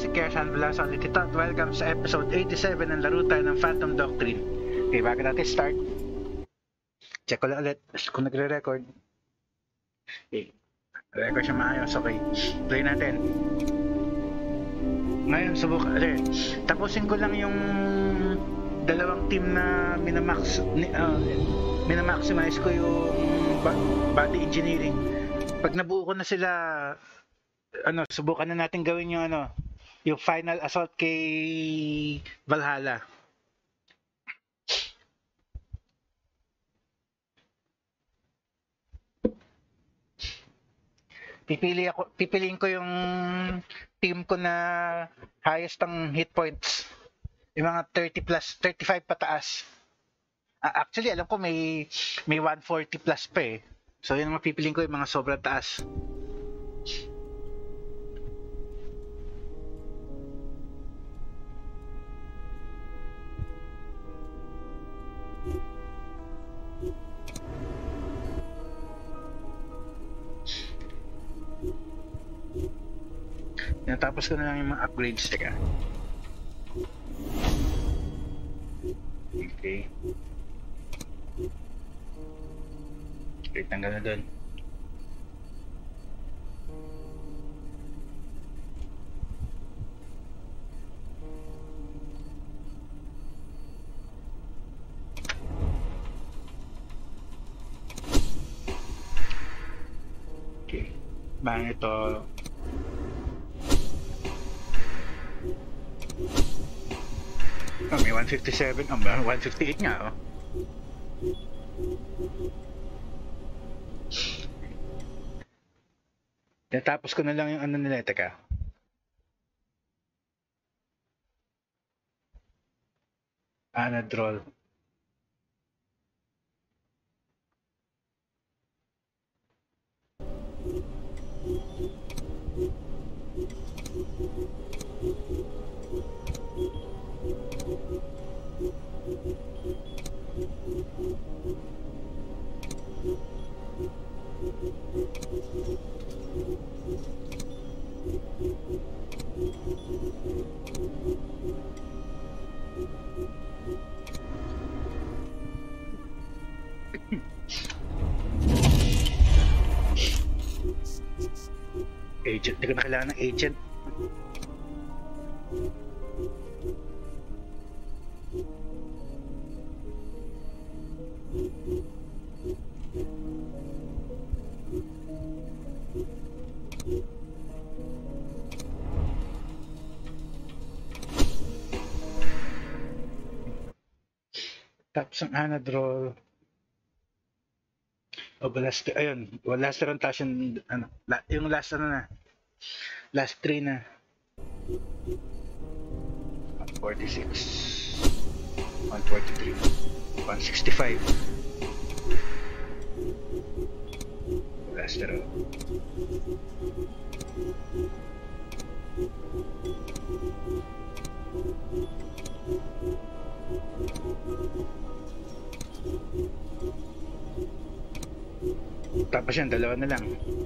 si Kersan Velasco ulit ito at welcome sa episode 87 ng laro tayo ng Phantom Doctrine. Okay, bago natin start, check ko lang ulit kung nagre-record. Okay, record siya maayos, okay. Play natin. Ngayon, tapusin ko lang yung dalawang team na minamaximize ko yung body engineering. Pag nabuo ko na sila, subukan na natin gawin yung final assault kay Valhalla. Pipiliin ko yung team ko na highest ang hit points. Yung mga 30 plus, 35 pataas. Actually, alam ko may 140 plus pa eh. So yun ang pipiliin ko, yung mga sobrang taas. Natapos ko na lang yung mga upgrades. Teka. Okay. Okay, tanggal na doon. Okay. Bang ito. Oh, may 157. Oh, 158 nga, oh. Natapos ko na lang yung nila. Teka. Anadrol. Agent, hindi ko na kailangan ng agent. Tapos ang Anadrol. Ayun, last rotation, yung last last 3 na. 146, 143, 165. Last row. Tapos yan, dalawa na lang.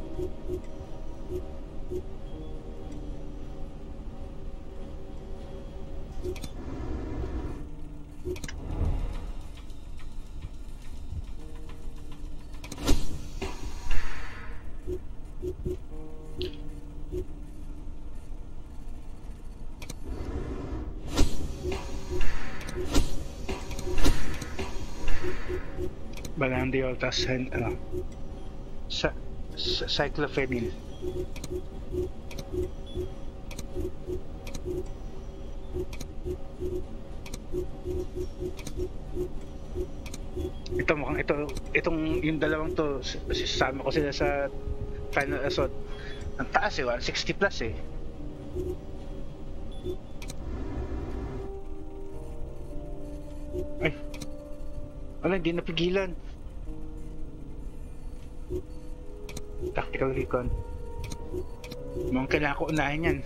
Balandiol, tas cyclophenil. Itong yung dalawang to, sasama ko sila sa final assault. Ang taas eh, 160 plus eh. Ay, wala, hindi napigilan. Tactical recon. Mukhang kailangan ko unahin yan.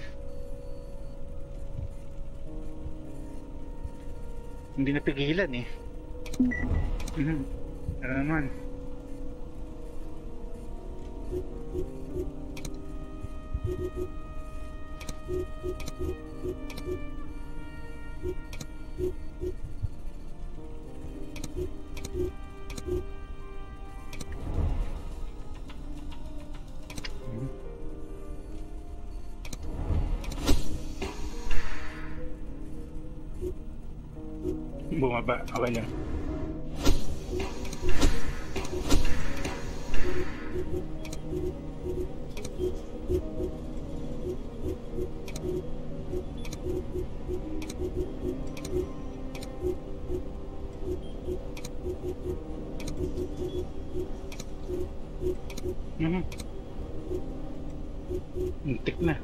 Hindi napigilan eh. Ano naman? Bumaba, okay lang. Muntik na.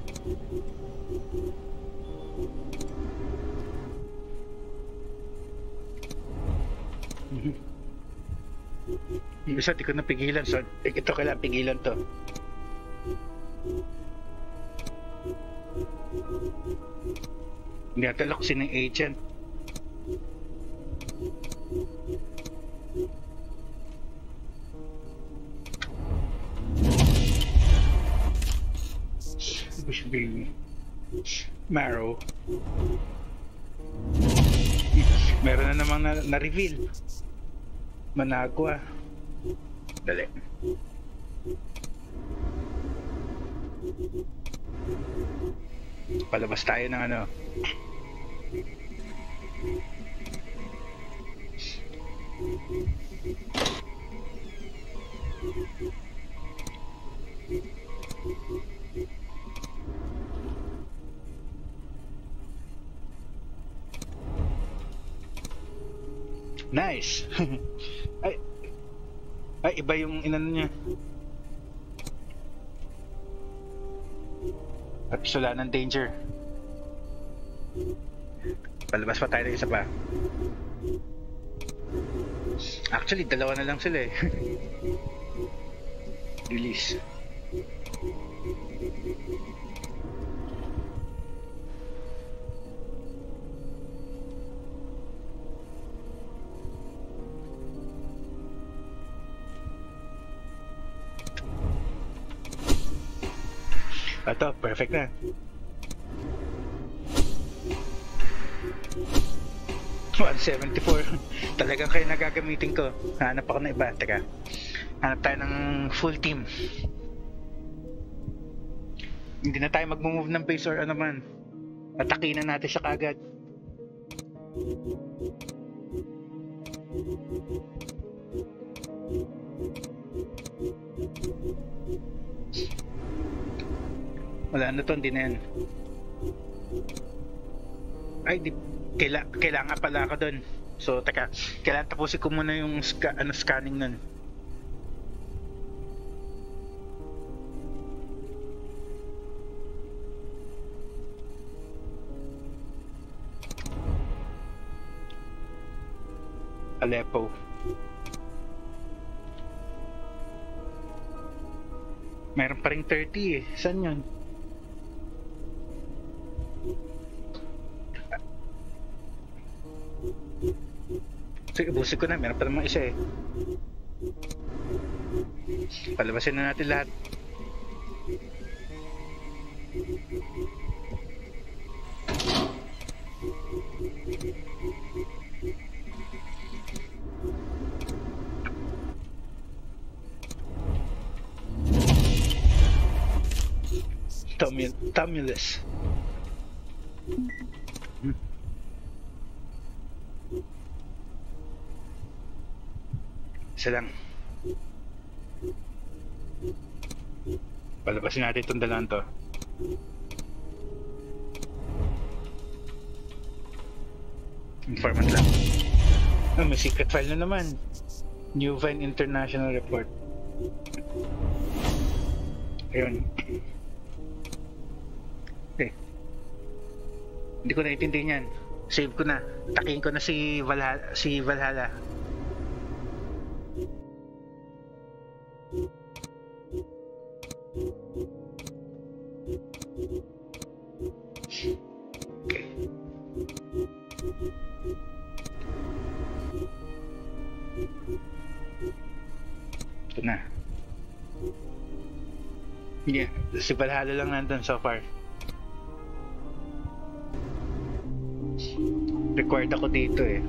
Yung isa, di ko napigilan. So, ito kailangan pigilan to. Hindi ata lock ng agent. Should be Marrow. Meron na namang na-reveal. Managua. Dali. Palabas tayo ng ano. Nice. ay iba yung inano niya. At wala ng danger. Palabas pa tayo ng isa pa. Actually, dalawa na lang sila eh. Release. Ito, perfect na. $174. Talagang kayo nagagamitin ko. Hanap ako ng iba. Teka. Hanap tayo ng full team. Hindi na tayo mag-move ng base or ano man. Atakin na natin siya kagad. Wala na to, hindi na yan. Ay, kailangan pala ako dun. So, teka, kailangan tapusin ko muna yung scanning nun. Aleppo. Meron pa ring 30 eh. Saan yun? Sige, ubusin ko na. Meron pa namang isa eh. Palabasin na natin lahat. Tumulus. Isa lang. Palabasin natin itong dalaan to. Informant lang. Oh, may secret file na naman. New Vine International Report. Ayun. Okay. Hindi ko naiintindihan yan. Save ko na. Takihin ko na si Valhalla. Okay. Ito na. Yeah, si Valhalla lang nandun so far. Required ako dito eh.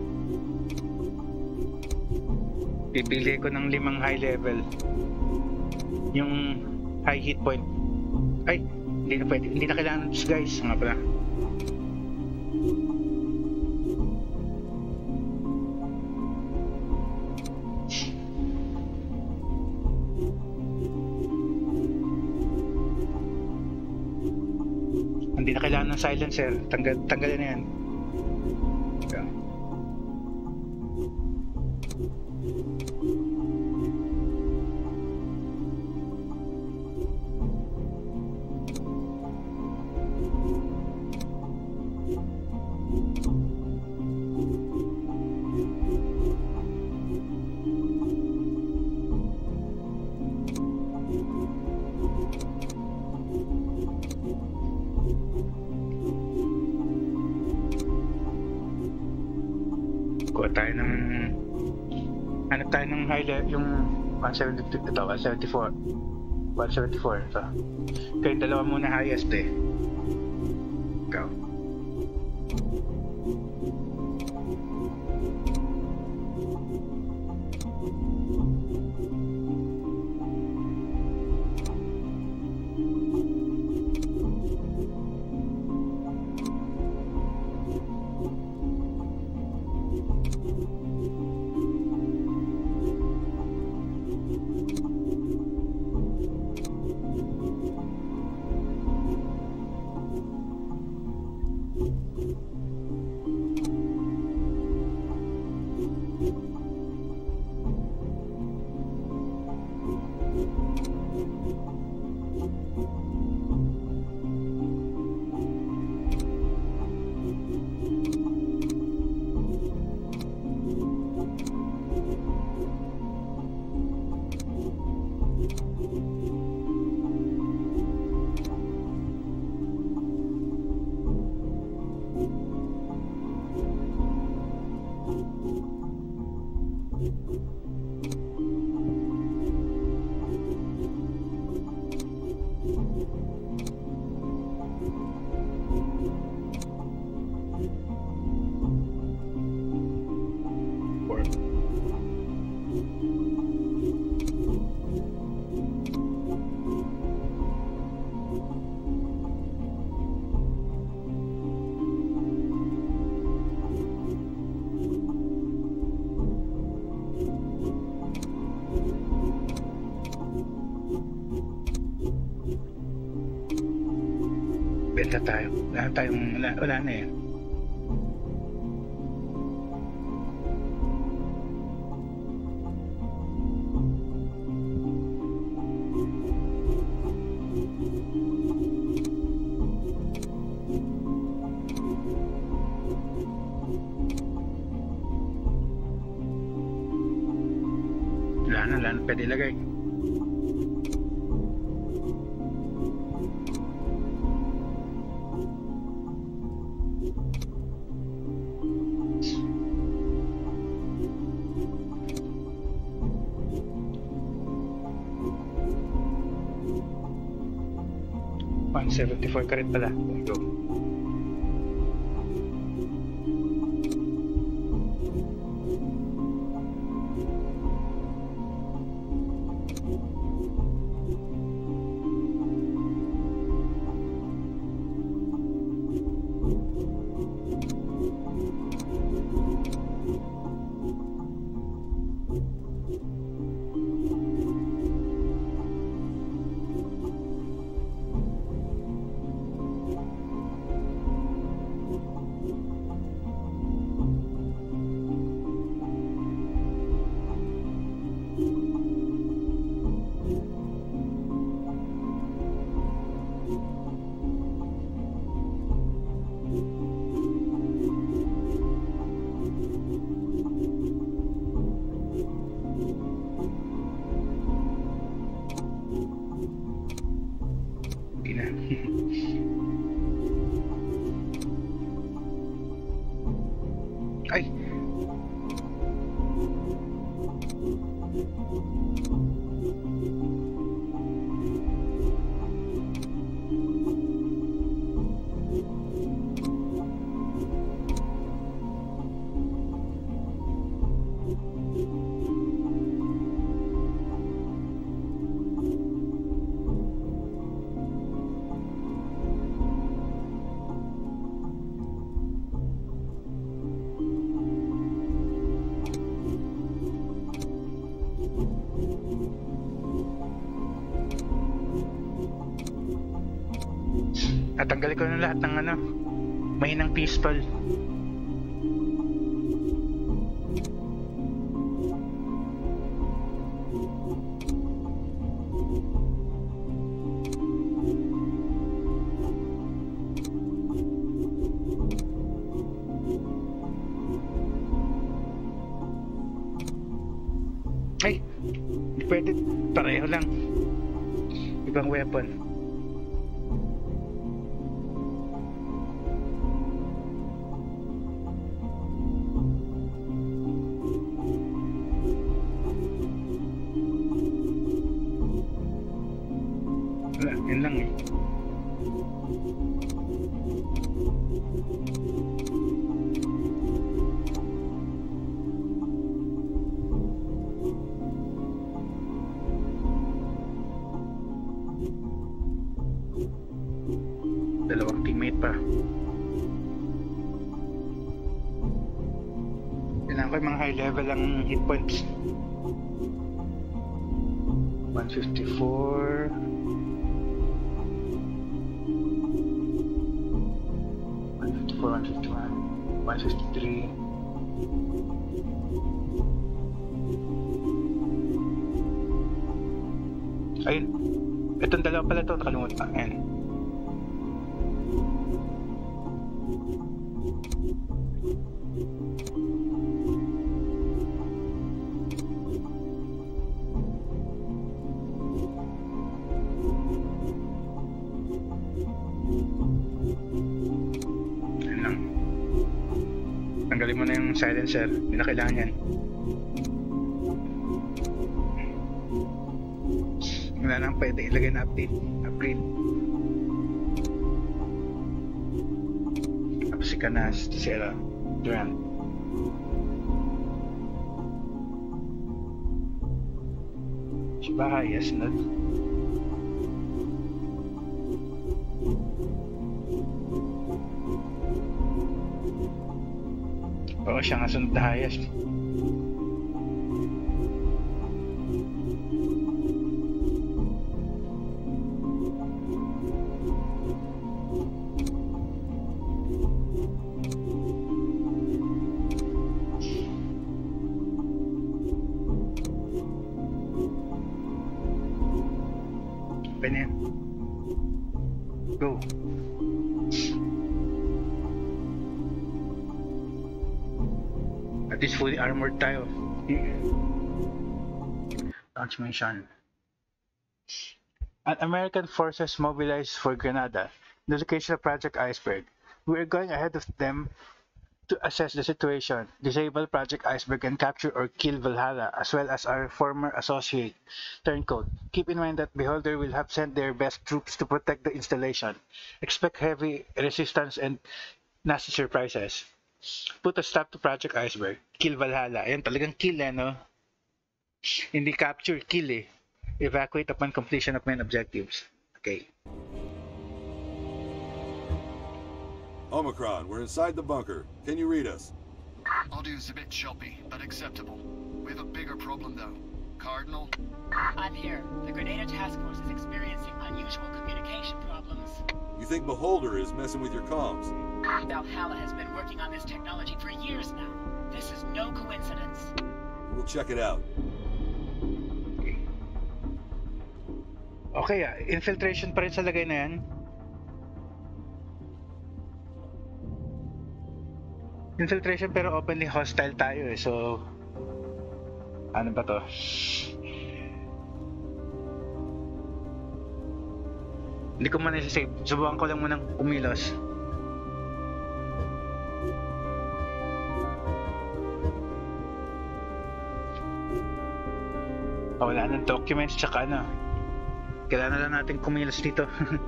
Pipili ko ng 5 high level. Yung high hit point. Ay, hindi na pwede. Hindi na kailangan guys. Nga pala. Hindi na kailangan ng silencer. Tanggalin na yan. Kuha tayo ng hanap tayo ng high level yung 172 ito, 174 ito. Kayong dalawa muna highest eh. Ikaw. Benta tayo. Wala na eh. Wala na pwede ilagay. $174 ka rin pala. Go. Ay! Tanggalin ko na lahat ng ano, mahinang pistol. Ay, hindi pwede. Pareho lang. Ibang weapon. Wala, yun lang eh. Dalawang teammate pa. Kailangan ko yung mga high level ang hit points. 154. 151, 153. Ayun. Itong dalawa pala ito. Nakalimutan. Ayan. Tanggalin mo na yung silencer, hindi na kailangan yan. Wala nang pwede ilagay na upgrade. Tapos si Canas, si Sarah, Durant. Si Bahay, yes, not. Oo, siya nga sunod na highest. Open yan. Go. At least fully armored tayo. Launch mission. An American forces mobilized for Grenada, the location of Project Iceberg. We are going ahead of them to assess the situation, disable Project Iceberg and capture or kill Valhalla, as well as our former associate, Turncoat. Keep in mind that Beholder will have sent their best troops to protect the installation. Expect heavy resistance and nasty surprises. Put a stop to Project Iceberg. Kill Valhalla. Ayan, talagang kill no? Hindi capture, kill eh. Evacuate upon completion of main objectives. Okay. Omicron, we're inside the bunker. Can you read us? Audio's a bit choppy, but acceptable. We have a bigger problem though. Cardinal? I'm here. The Grenada Task Force is experiencing unusual communication problems. You think Beholder is messing with your comms? Valhalla has been working on this technology for years now. This is no coincidence. We'll check it out. Okay, infiltration pa rin sa lagay na yan. Infiltration pero openly hostile tayo eh, so ano ba to? Hindi ko man isa-save. Subukan ko lang munang umilos. Wala ng documents tsaka ano. Kailangan na lang natin kumilos dito.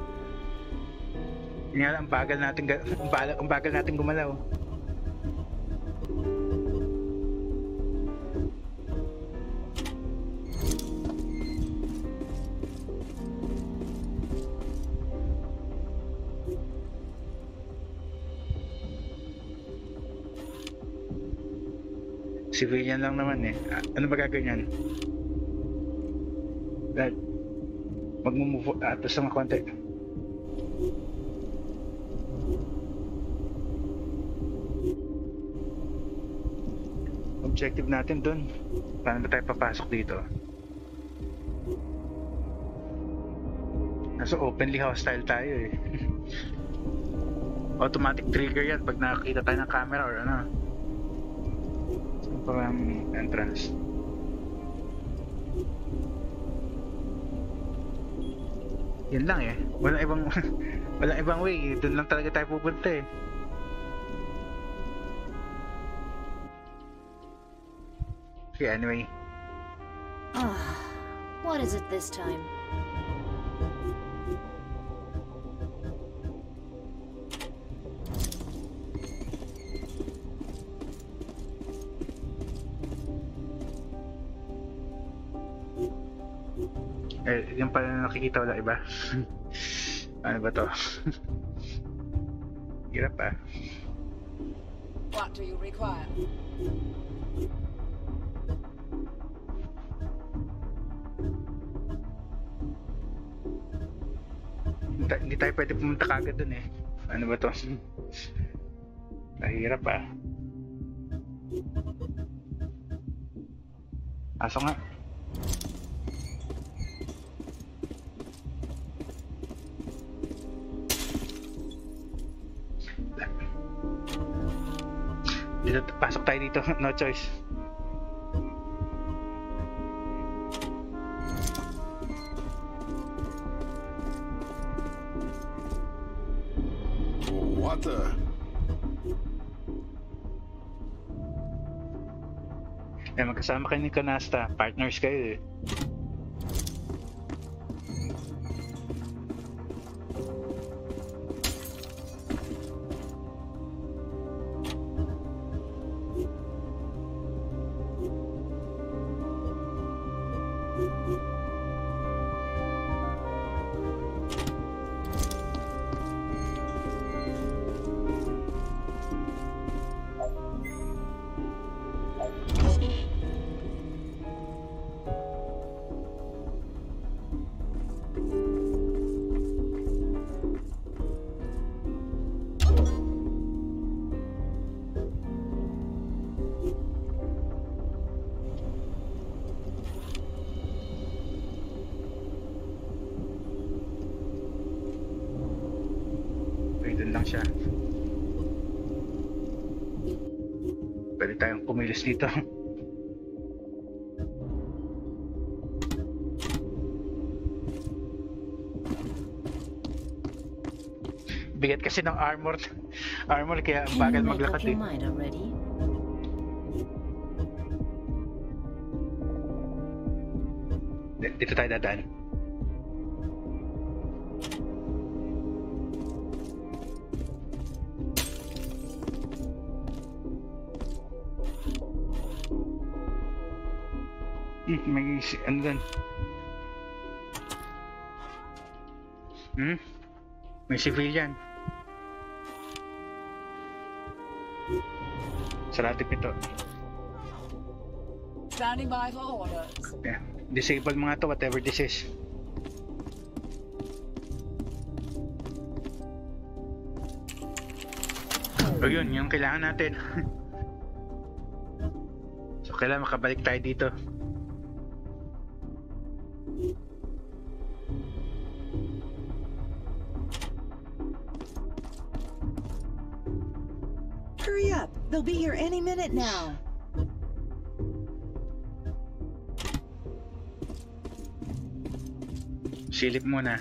Hindi nga lang, ang bagal natin gumalaw. Civilian lang naman eh. Ano ba gagawin yan? Magmumove atas ng konti. objective natin dun. Paano ba tayo papasok dito? Nasa openly hostile tayo eh. Automatic trigger yan pag nakakita tayo ng camera or ano. Saan pa ang entrance? Yan lang eh. Walang ibang walang ibang way. Doon lang talaga tayo pupunta eh. Okay, anyway. What is it this time? Yung pala na nakikita wala iba. Ano ba to? Hirap ah. What do you require? Hindi tayo pwede pumunta kagad dun eh. Ano ba to? Mahirap ah. Aso nga. Dito, pasok tayo dito. No choice. What the? Magkasama kayo ni Canasta. Partners kayo eh. Doon lang siya. Pwede tayong kumilos dito. Bigat kasi ng armor kaya ang bagal maglakad eh. Dito tayo dadaan. May ano dun? May civilian. Sarado ito. Standing by for orders. Yeah. Disable mga to, whatever this is. O yun, yung kailangan natin. So kailangan makabalik tayo dito. Hurry up! They'll be here any minute now. Silip muna.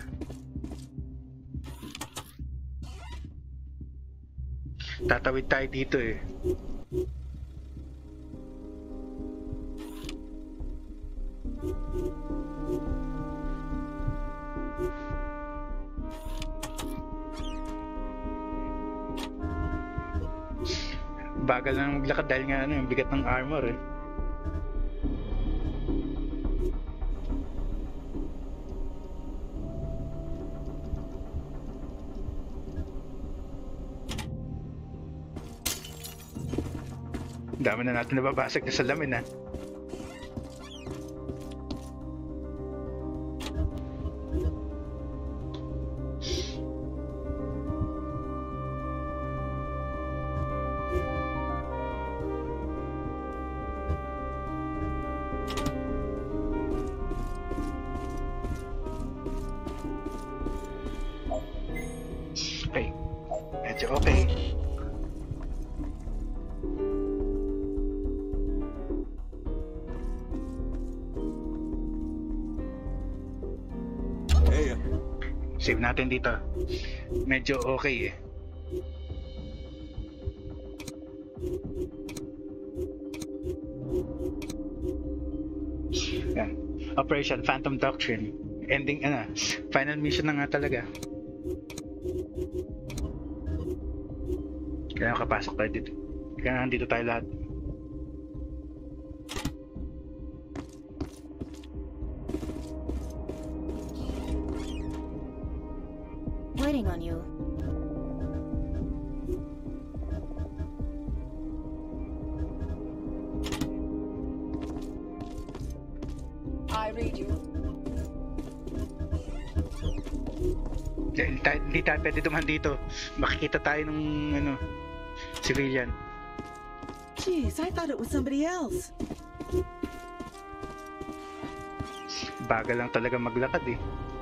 Tatawid tayo dito eh. Bagal na maglakad dahil nga yung bigat ng armor eh. Dami na natin nababasag na salamin ha. medyo okay. Hey, Save natin dito. Medyo okay eh. Yan. Operation Phantom Doctrine. Ending, final mission na nga talaga. Kaya kapasok tayo dito. Kaya nandito tayo lahat. Waiting on you. I read you. Hindi tayo pwede duman dito. Makikita tayo ng civilian. Jeez, I thought it was somebody else. Bagal lang talaga maglakad eh.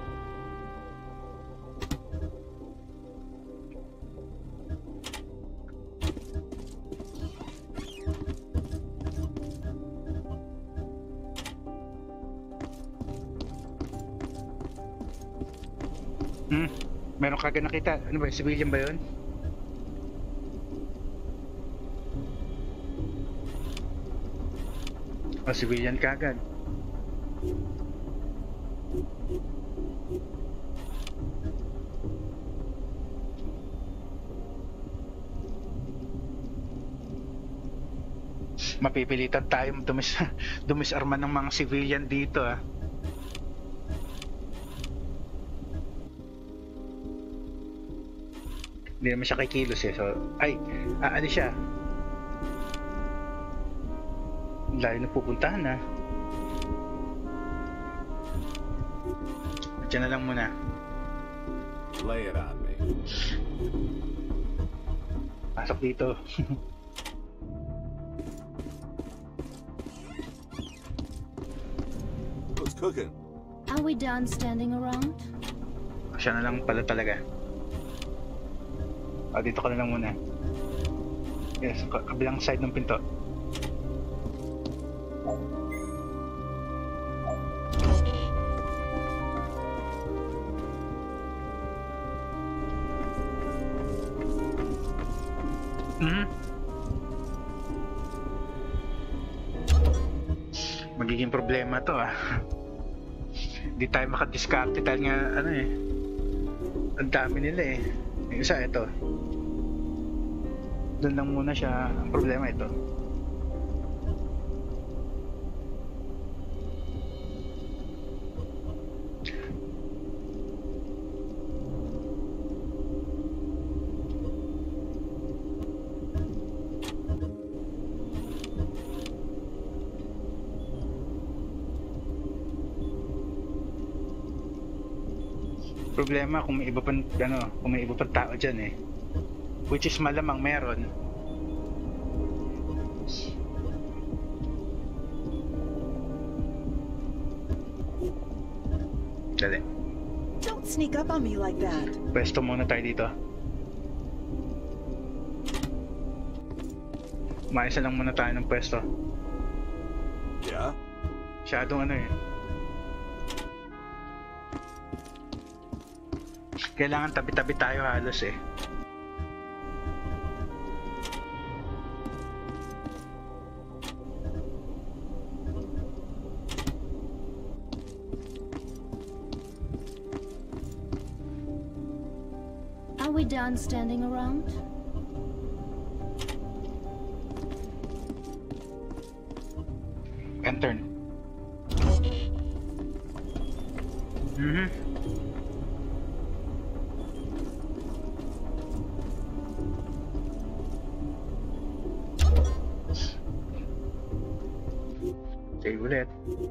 Meron kagad nakita. Ano ba? Civilian ba yun? Civilian kagad. Mapipilitan tayo dumisarma ng mga civilian dito ah. Hindi naman siya kikilos eh. So, ano siya? Layo na pupuntahan ah. Diyan na lang muna. lay it on me. Pasok dito. What's cooking? Are we done standing around? Siya na lang pala talaga. Dito ka na lang muna. Yes, kabilang side ng pinto. Magiging problema to ah. Hindi tayo makadiskarte dahil nga ang dami nila eh. Yung isa ito. Doon lang muna siya. Ang problema ito. Problema kung may iba pang kung may iba pang tao diyan eh. Which is malamang meron. Dali. Don't sneak up on me like that. Pwesto muna tayo dito. Maisa lang muna tayo ng pwesto. Yeah? Masyadong kailangan tabi-tabi tayo halos eh. Are we done standing around? And turn. Save ulit.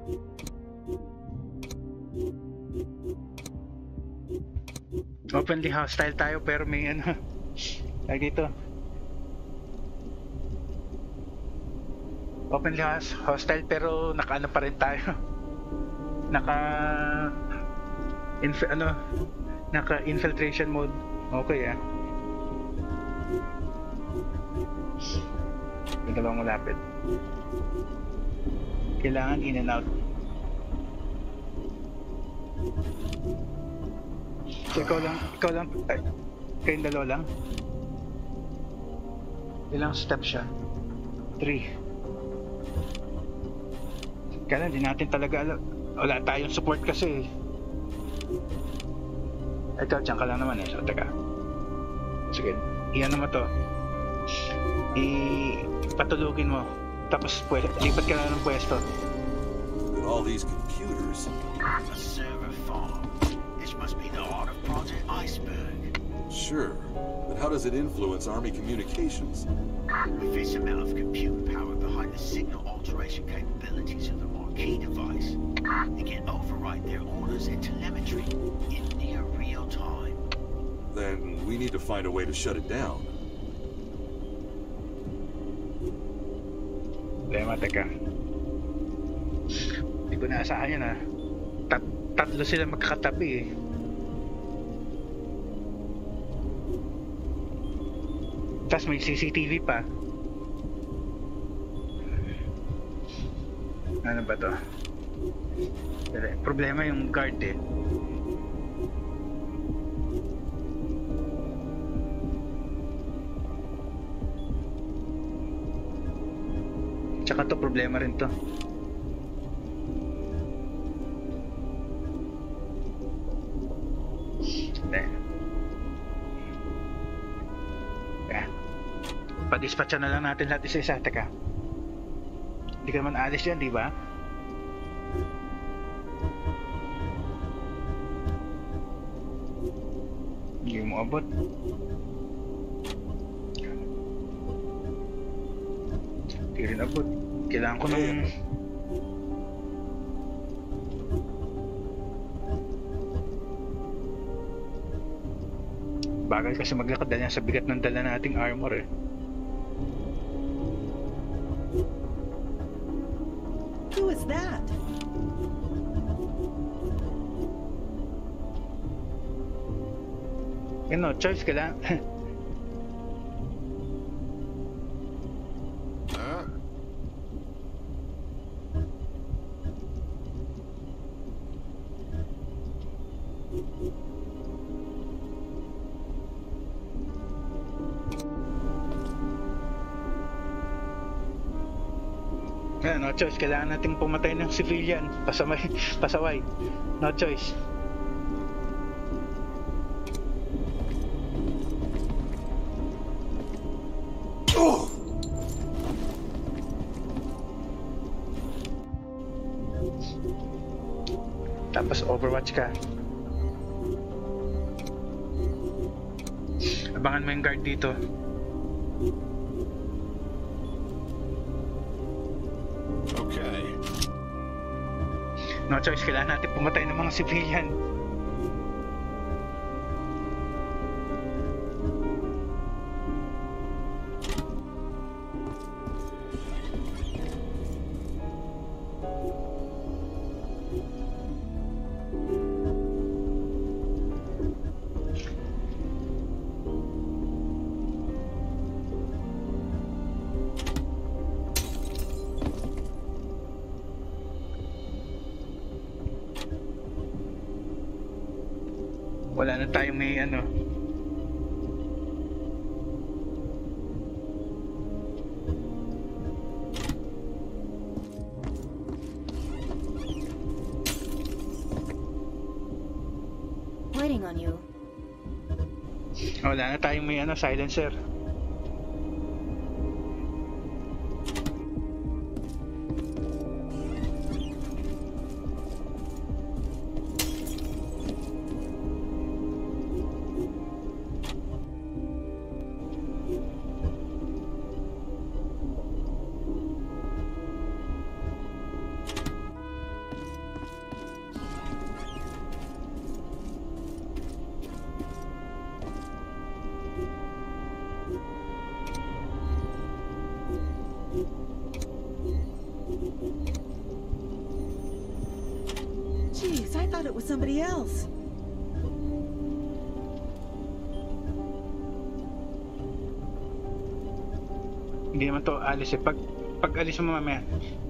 Openly hostile tayo pero may ay dito. Openly hostile pero naka pa rin tayo. Naka infiltration mode. Okay ah. Hindi ka lang malapit. Kailangan in and out. So ikaw lang, ay, kayong dalawa lang? Ilang steps siya? 3. Kaya hindi natin talaga alam. Wala tayong support kasi. Ikaw, dyan ka lang naman eh. So, teka. Sige, iyan naman to. Ipatulugin mo. Tapos, lipat ka na ng pwesto. With all these computers, A server farm. This must be the heart of Project Iceberg. sure. But how does it influence Army communications? With this amount of compute power behind the signal alteration capabilities of the Marquee device, it can override their orders and telemetry in near real time. Then we need to find a way to shut it down. Problema, teka. Hindi ko naasahan yan, ha. Tatlo sila magkakatabi eh. Tapos may CCTV pa. Ano ba to? Problema yung guard eh. Tsaka to, problema rin to. Pa-dispatcha na lang natin lahat isa-isa. Teka. Hindi ka naman alis yan, di ba? Hindi mo abot. Hindi rin abot. Kailangan ko ng... Bagal kasi maglakad dahil sa bigat ng dala nating armor eh. Who is that? No choice, kailangan... Huh? No choice, kailangan nating pumatay ng civilian. Pasaway. No choice. Tapos overwatch ka. Abangan mo yung guard dito. Okay. No choice, kailangan natin pumatay ng mga civilian. Wala na tayong may ano. Waiting on you. Wala na tayong may ano, silencer. Jeez, I thought it was somebody else. Hindi naman to alis eh. Pag alis mo mamaya.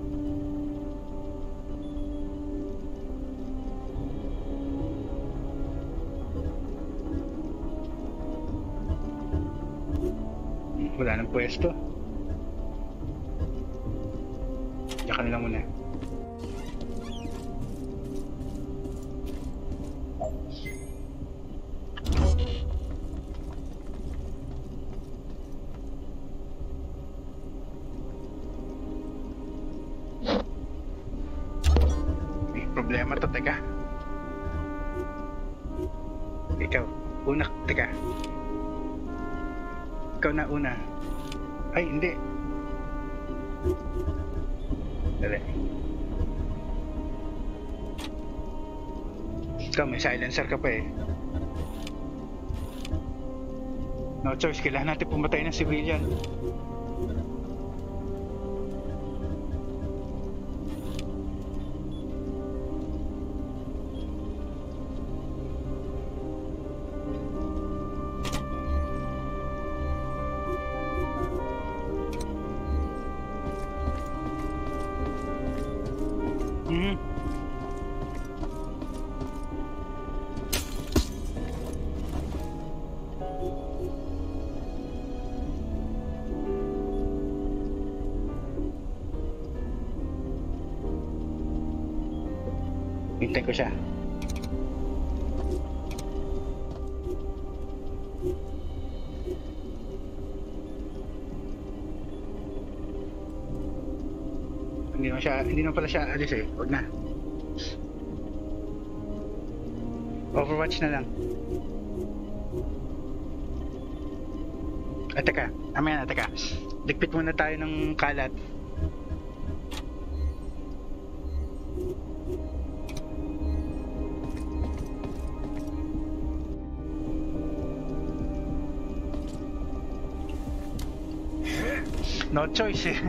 Wala nang pwesto. Diyan ka na lang muna. May problema to, teka. Ikaw, una, teka. Ikaw na una. Ay, hindi. Dali. Ikaw, may silencer ka pa eh. No choice, kailangan natin pumatay ng civilian. Hintay ko siya. Hindi naman pala siya alis eh. Huwag na. Overwatch na lang. At teka, amaya na, teka. Ligpit muna tayo ng kalat. No choice eh.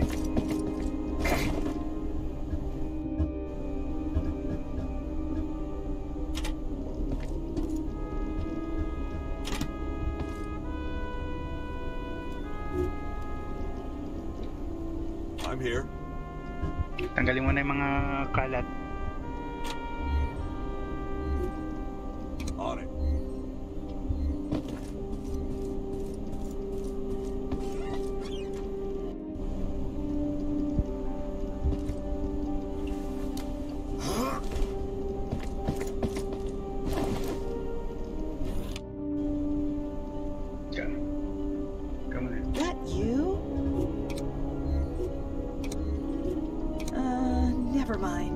I'm here. Tanggalin mo na yung mga kalat. On it. Come on. That you? Never mind.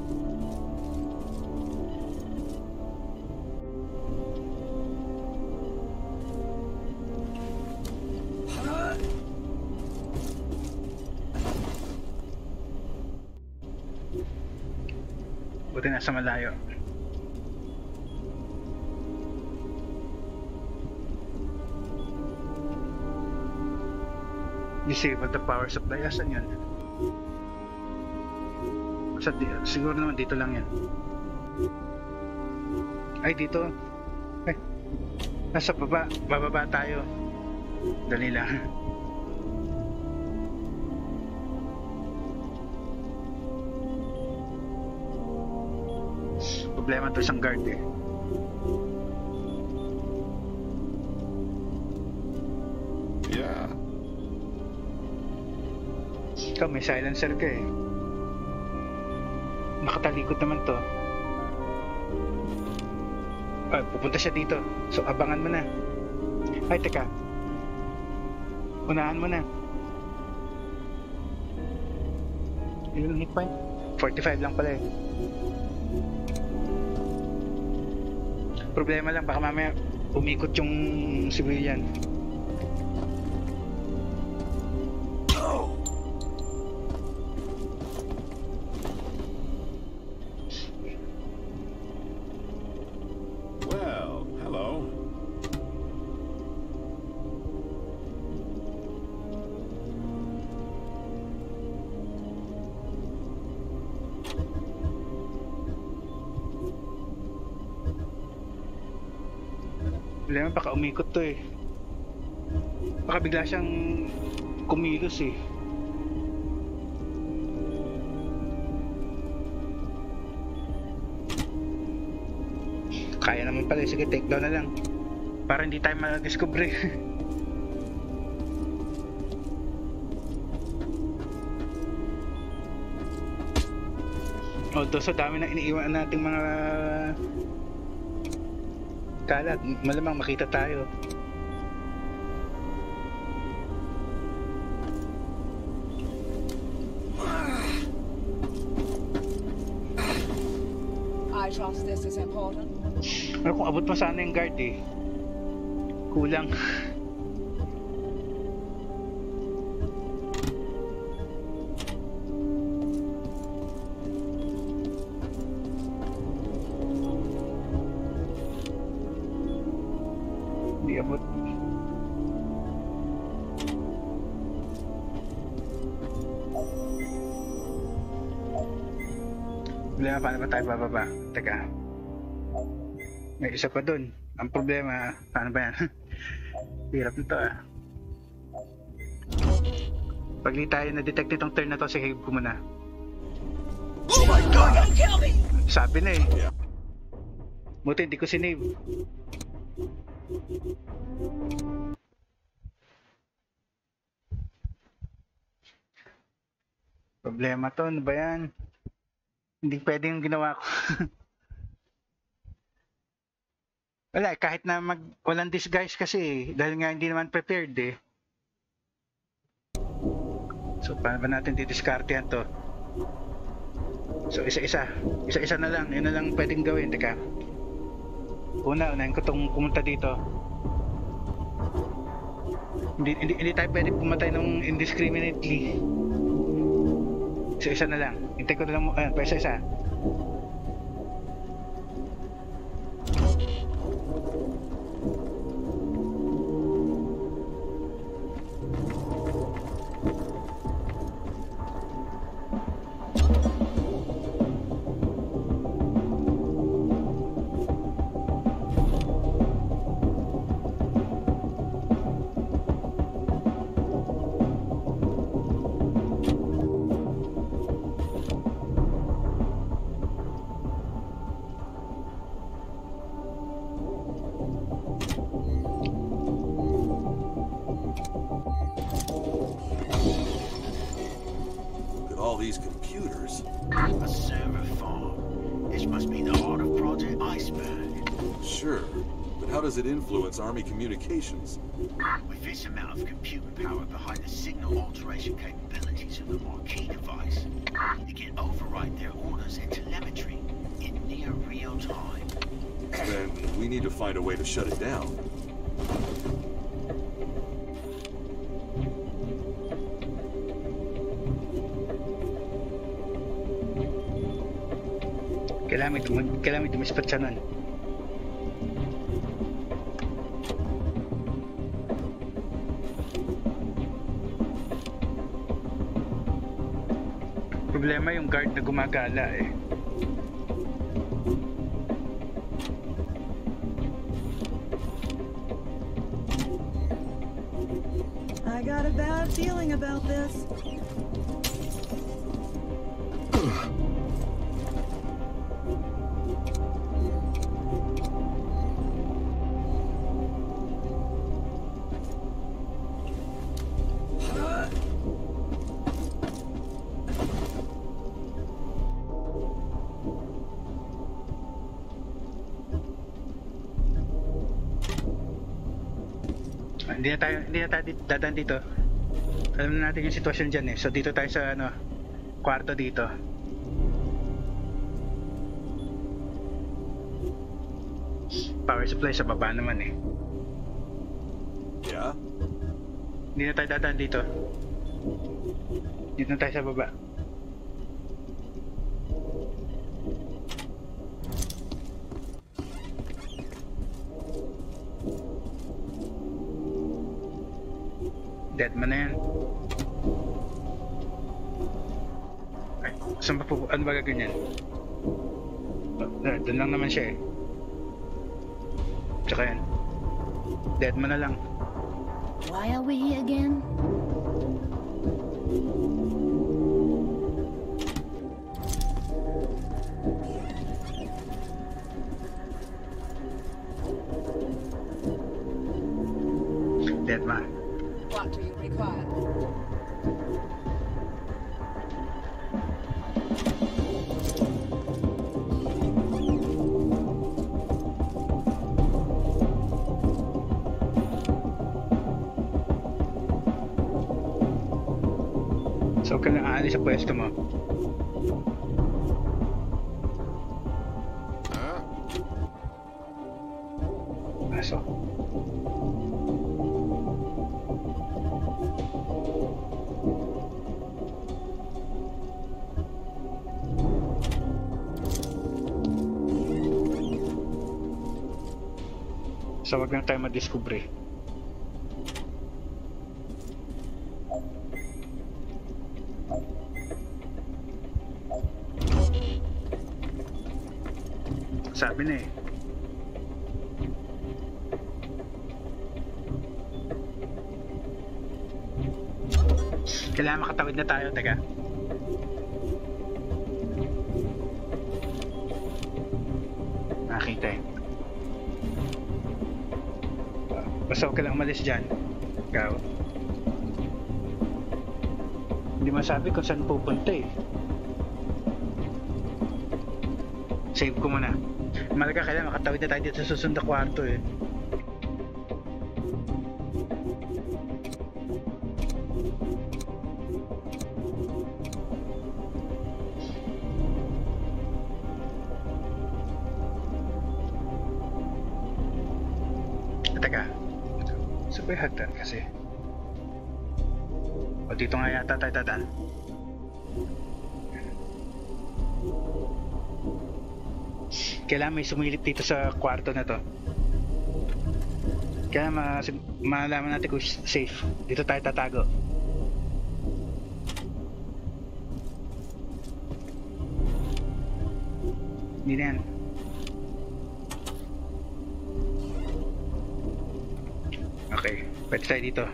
Buti nasa malayo. Disable the power supply. Asan yun? Siguro naman dito lang yan. Ay, dito. Ay, nasa baba. Bababa tayo. Dali lang. Problema to isang guard eh. Yeah. Ikaw, may silencer ka eh. Nakatalikod naman to. Ay, pupunta siya dito. So, abangan mo na. Ay, teka. Unahan mo na. Ilang hit point? 45 lang pala eh. Problema lang, baka mamaya umikot yung civilian. Well, hello. Problema, baka umikot to eh. Baka bigla siyang kumilos eh. Kaya naman pala, sige, take down na lang. Para hindi tayo ma-discover. Although so dami na iniiwan nating mga kalat, malamang makita tayo. I trust this is important. Ano kung abot pa sana yung guard eh. Kulang. Hindi abot. Problema, paano ba tayo bababa? Teka. May isa pa dun. Ang problema, paano ba yan? Hirap nito ah. Pag di tayo na-detect itong turn na to, sige ko muna. Oh my god! Sabi na eh. Buti hindi ko sinave. Problema to, ano ba yan? Hindi pwede yung ginawa ko. Wala, kahit na walang disguise kasi dahil nga hindi naman prepared eh. So paano ba natin didiskartehan to? So isa-isa na lang, yun na lang pwedeng gawin. Teka, unahin ko itong pumunta dito. Hindi tayo pwede pumatay ng indiscriminately. Isa-isa na lang, hintay ko na lang, ayan, pa isa-isa. All these computers. A server farm. This must be the heart of Project Iceberg. Sure, but how does it influence Army communications? With this amount of computing power behind the signal alteration capabilities of the Marquis device, it can override their orders and telemetry in near real time. Then we need to find a way to shut it down. Kailangan may dumispat siya nun. Problema yung guard na gumagala eh. I got a bad feeling about this. Hindi na tayo dadaan dito. Alam na natin yung sitwasyon dyan eh. So dito tayo sa kwarto dito. Power supply sa baba naman eh. Yeah? Hindi na tayo dadaan dito. Dito na tayo sa baba. Deadman na yan. Ay, saan ba po? Ano ba gaganyan? Doon lang naman siya eh. Tsaka yan. Deadman na lang. Why are we here again? So, huwag ka lang aalis sa pwesto mo. Pasok. So, wag na tayo madiskubre. Sabi na eh. Kailangan makatawid na tayo, teka. Nakita eh. Basta huwag ka lang umalis dyan. Ikaw. Hindi masabi kung saan pupunta eh. Save ko muna. Malaga kailangan makatawid na tayo dito sa susunod na kwarto eh. Teka. Sabay hagdan kasi. O dito nga yata tayo dadaan. Kailangan may sumilip dito sa kwarto na to. Kaya malaman natin kung safe. Dito tayo tatago. Hindi na yan. Okay, pwede tayo dito.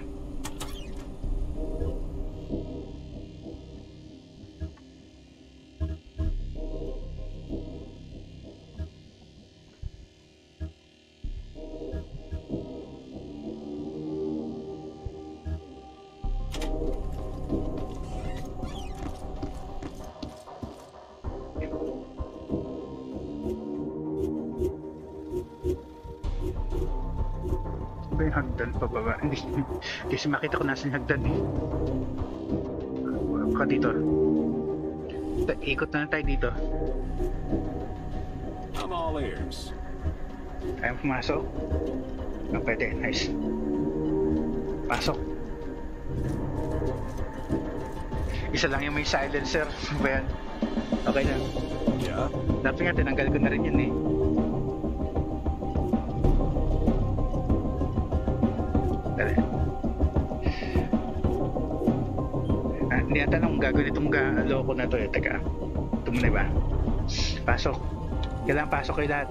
Yung hagdan pababa. Hindi kasi makita ko nasa hagdan eh. Baka dito. Ikot na lang tayo dito. I'm all ears. Ayaw pumasok. Ah, pwede. Nice. Pasok. Isa lang yung may silencer. Ba yan? Okay lang. Yeah? Dapat nga tinanggal ko na rin yun eh. Hindi natin alam kung gagawin itong loko na to eh. Teka, ito muna ba? Pasok. Kailangan pasok kayo lahat.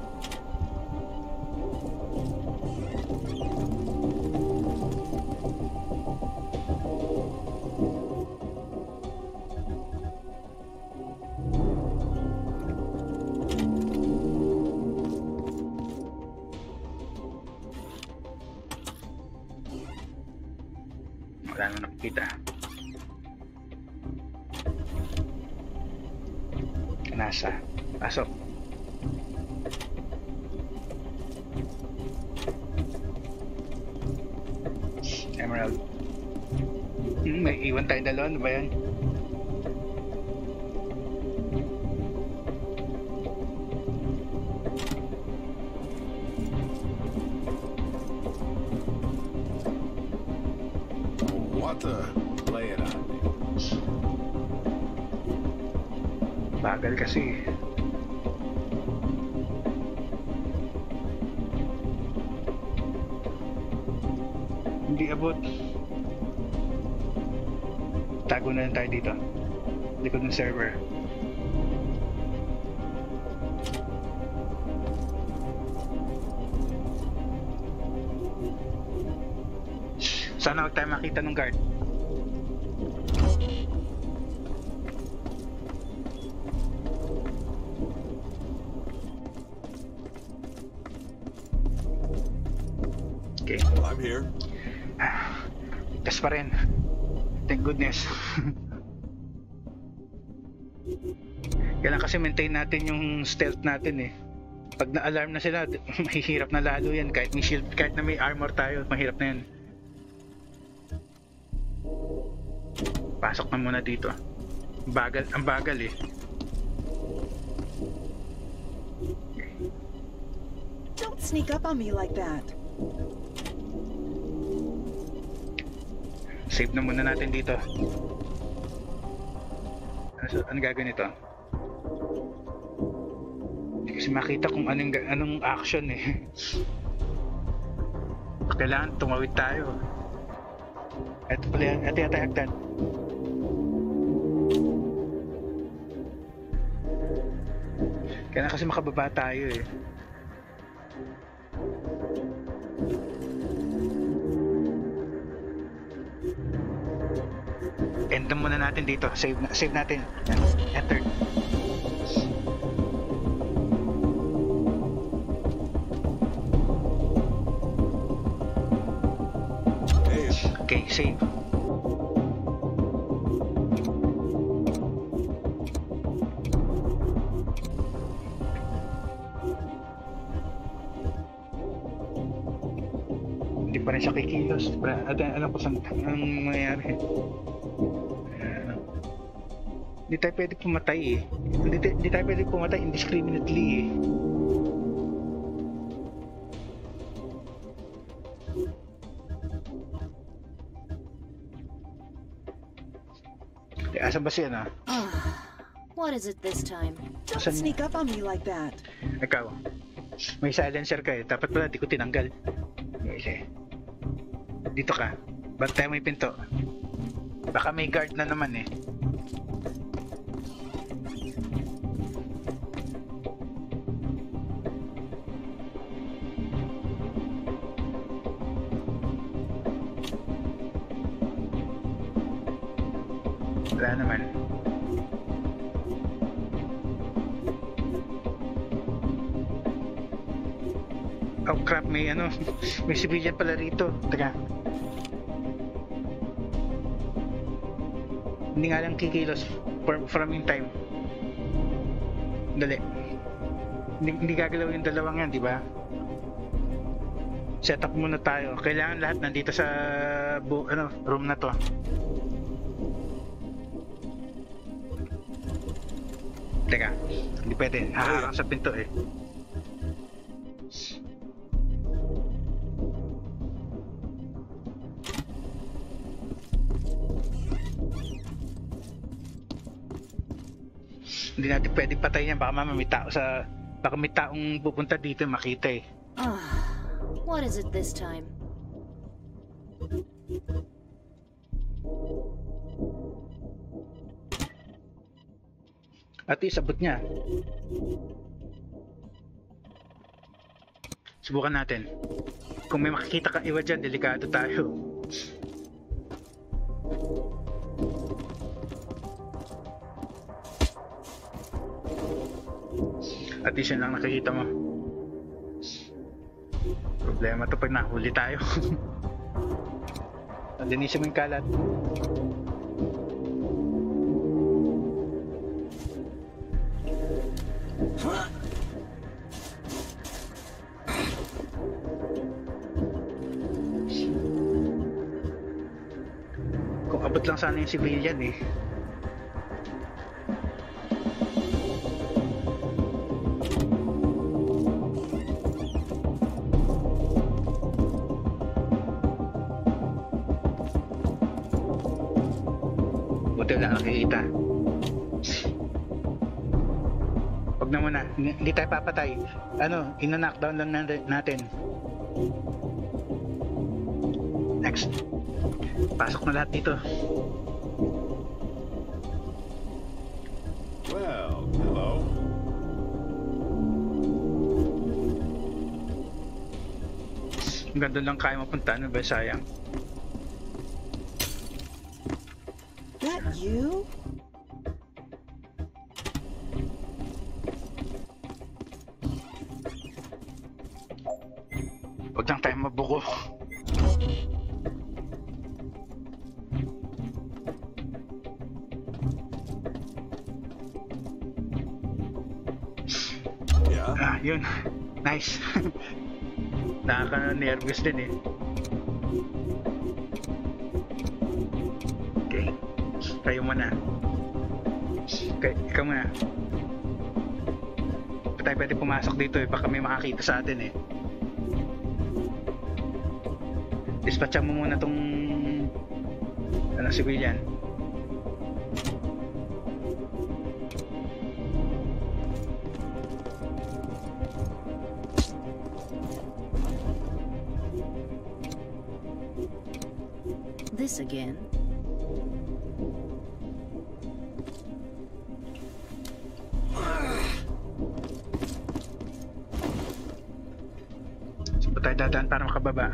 Wala na nakikita. Nasa. Pasok. Emerald. May iwan tayong dalawa. Ano ba yan? What the? Lay it on me. Bagal kasi. Hindi abot. Tago na lang tayo dito. Likod ng server. Sana wag tayo makita ng guard. Okay. I'm here. Ligtas pa rin. Thank goodness. Kailangan kasi maintain natin yung stealth natin eh. Pag na-alarm na sila, mahihirap na lalo yan. Kahit may shield, kahit na may armor tayo, mahirap na yan. Pasok na muna dito. Ang bagal eh. Don't sneak up on me like that. Save na muna natin dito. Ano gagawin ito? Hindi kasi makita kung anong action eh. Kailangan tumawid tayo. Ito pala yan. Ito yata hagdan. Kailangan kasi makababa tayo eh. End muna natin dito. Save natin. Yan. Enter. Okay, save. Hindi pa rin siya kikilos. Alam ko saan ang mangyayari. Hindi tayo pwede pumatay eh. Hindi tayo pwede pumatay indiscriminately eh. Asan ba siya na? What is it this time? Don't Saan- sneak up on me like that. Ikaw. May silencer ka eh. Dapat pala di ko tinanggal. Okay. Dito ka. Bantayan mo yung pinto. Baka may guard na naman eh. Wala naman. Oh crap, may may civilian pala rito. Teka. Hindi nga lang kikilos from in time. Dali. Hindi gagalaw yung dalawang yan, di ba? Set up muna tayo. Kailangan lahat nandito sa room na to. Teka, hindi pwede. Haharang sa pinto eh. Hindi natin pwede patayin yan. Baka baka may taong pupunta dito makita eh. What is it this time? At isabot niya. Subukan natin. Kung may makikita kang iwa dyan, delikado tayo. At least yun lang nakikita mo. Problema to pag nahuli tayo. Linisin mo yung kalat. Kung abot lang sana yung civilian eh. Buti wala nakikita. Huwag na muna, hindi tayo papatay. Ina-knockdown lang natin. Next. Pasok na lahat dito. Well, hello. Hanggang doon lang kaya mapunta. Ano ba, sayang. That you? Huwag lang tayo mabuko. Yeah? Yun. Nice. Nakaka-nervous din eh. Okay. Kayo muna. Ikaw muna. Pa tayo pwede pumasok dito eh. Baka may makakita sa atin eh. Dispatchan mo muna tong civilian. This again? Saan pa tayo dadaan para makababa?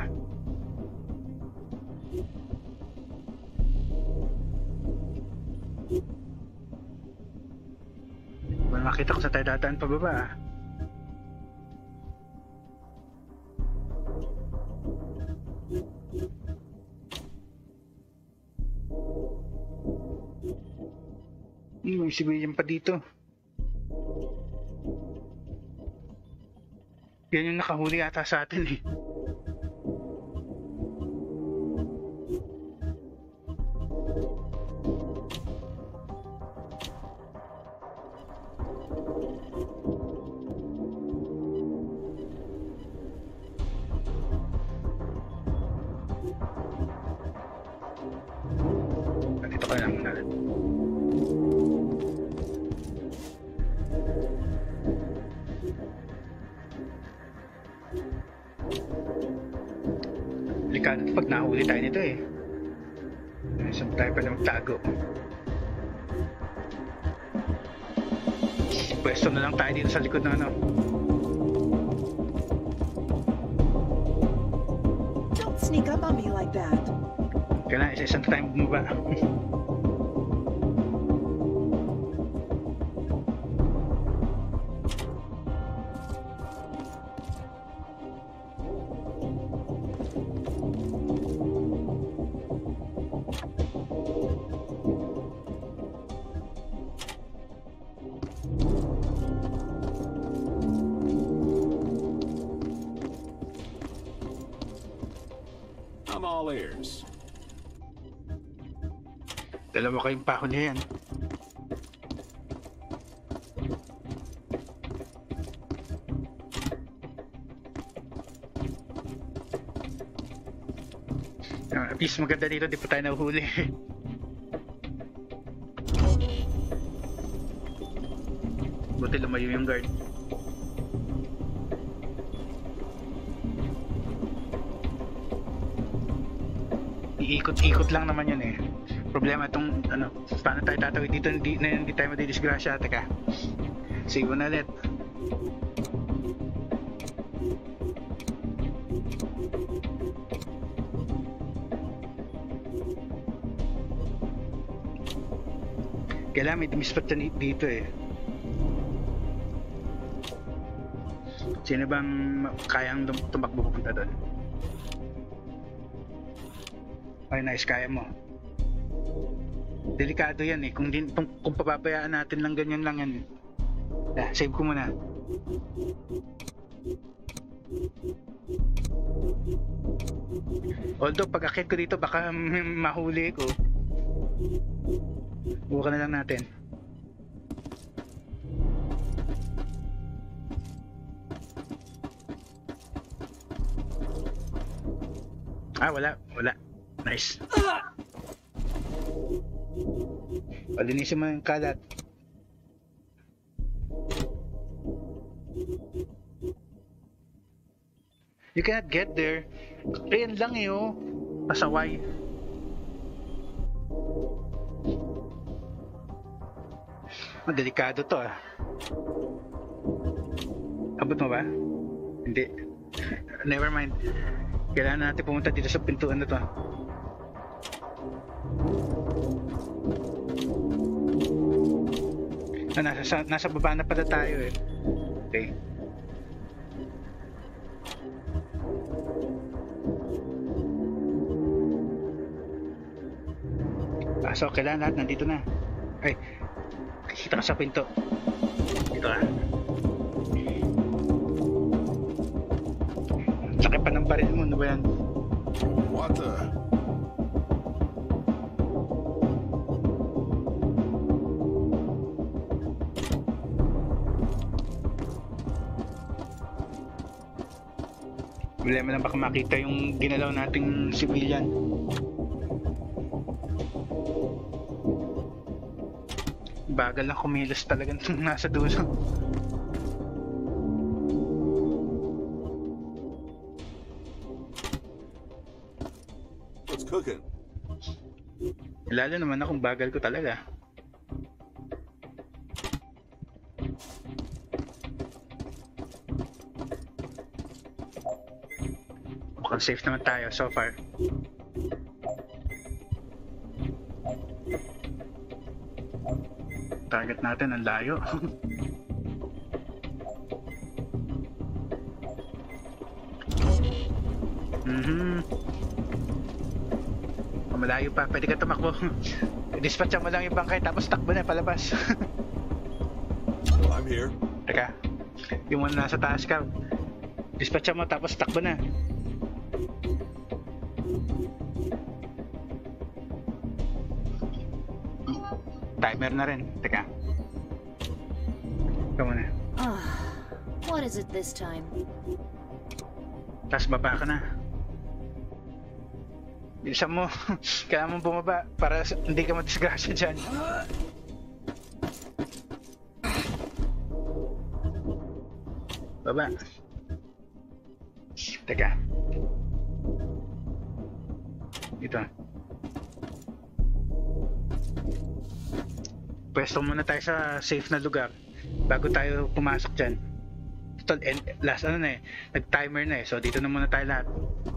Wala makita ko sa tayo dadaan pababa. May civilian pa dito. Yan yung nakahuli ata sa atin eh. Dito ka lang muna. Delikado pag nahuli tayo nito eh. Saan tayo pala magtago? Pwesto na lang tayo dito sa likod ng ano. Don't sneak up on me like that. Kailangan isa-isa na tayo bumaba. I'm all ears. Dalawa kayong pahuli yan. At least maganda dito, di pa tayo nahuhuli. Buti lumayo yung guard. Iikot-ikot lang naman yun eh. Problema itong ano, paano tayo tatawid dito hindi tayo madidisgrasya. Teka, save na ulit. Kailangan may dumispot dito eh. Sino bang kayang tumakbo pupunta doon? Ay, nice, kaya mo. Delikado yan eh. Kung papabayaan natin lang ganyan lang yan. Save ko muna. Although pag akit ko dito baka mahuli ko. Buka na lang natin. Wala. Nice. Palinisin mo yung kalat. You cannot get there. Ayan lang eh oh. Pasaway. Delikado to ah. Abot mo ba? Hindi. Never mind. Kailangan natin pumunta dito sa pintuan na to. Nasa baba na pala tayo eh. Okay. So kailangan lahat nandito na. Ay, kita ka sa pinto. Dito ka. Laki pa ng baril mo, ano ba yan? What the? Problema lang baka makita yung ginalaw nating civilian. Bagal lang kumilos talaga nung nasa dulo. What's cooking? Lalo naman akong bagal ko talaga. Mukhang safe naman tayo so far. Target natin ang layo. Malayo pa, pwede ka tumakbo. Dispatcha mo lang yung bangkay tapos takbo na palabas. I'm here. Teka, yung mga nasa taas ka, dispatcha mo tapos takbo na. Timer na rin, teka. Ikaw muna. What is it this time? Tapos baba ka na. Bilisan mo. Kailangan mong bumaba para hindi ka madisgrasya dyan. Baba. Teka. Ito. Pwesto muna tayo sa safe na lugar bago tayo pumasok dyan. Ito, last ano na eh. Nag-timer na eh. So dito na muna tayo lahat.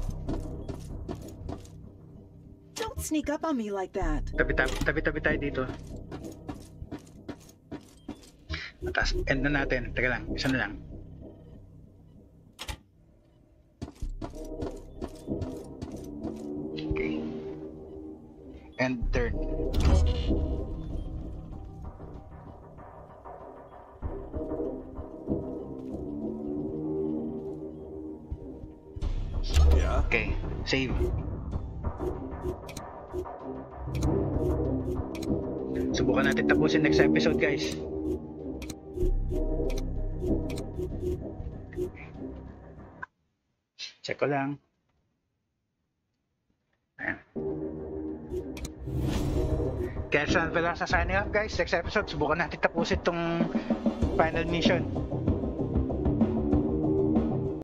Don't sneak up on me like that. Tabi-tabi tayo dito. Tapos end na natin. Teka lang, isa na lang. Okay. And turn. Yeah? Okay, save. Subukan natin tapusin next episode, guys. Check ko lang. Ayan. Kaya Sean Velosa signing up, guys. Next episode, subukan natin tapusin tong final mission.